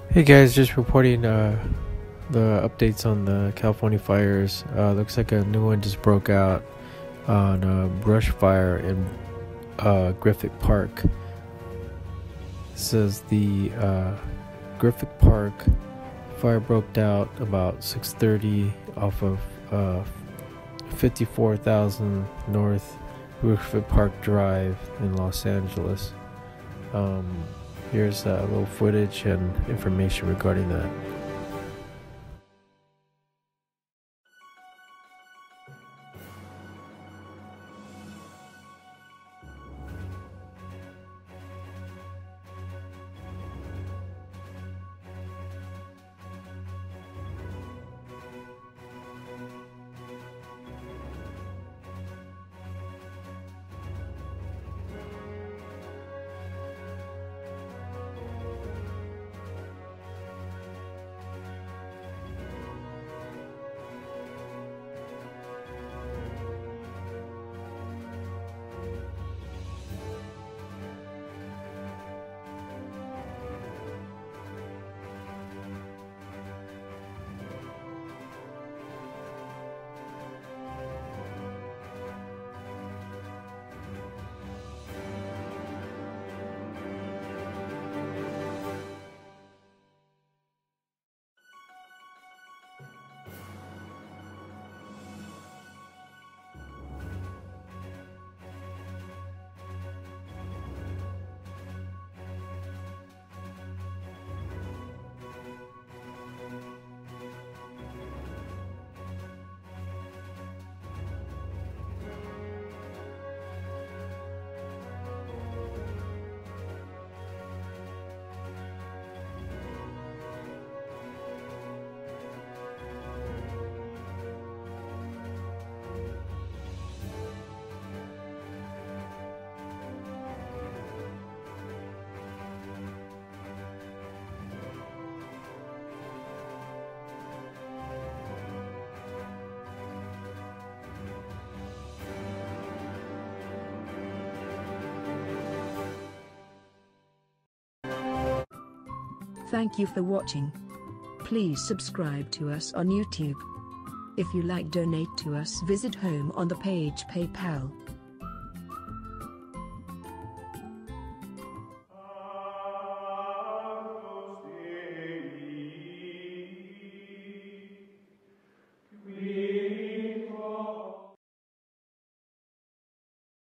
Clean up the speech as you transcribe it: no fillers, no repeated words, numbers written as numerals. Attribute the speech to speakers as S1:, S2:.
S1: Hey guys, just reporting the updates on the California fires. Looks like a new one just broke out on a brush fire in Griffith Park. It says the Griffith Park fire broke out about 6:30 off of 54,000 North Griffith Park Drive in Los Angeles. Here's a little footage and information regarding that.
S2: Thank you for watching. Please subscribe to us on YouTube. If you like, donate to us, visit home on the page PayPal.